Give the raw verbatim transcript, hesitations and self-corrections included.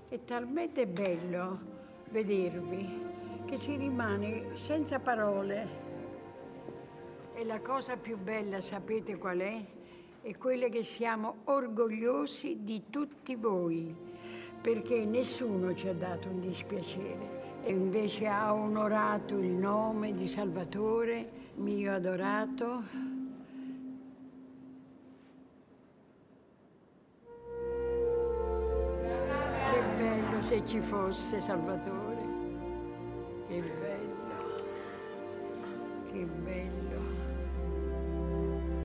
È talmente bello vedervi che si rimane senza parole. E la cosa più bella, sapete qual è? È quella che siamo orgogliosi di tutti voi, perché nessuno ci ha dato un dispiacere e invece ha onorato il nome di Salvatore, mio adorato. Che bello se ci fosse Salvatore, che bello, che bello.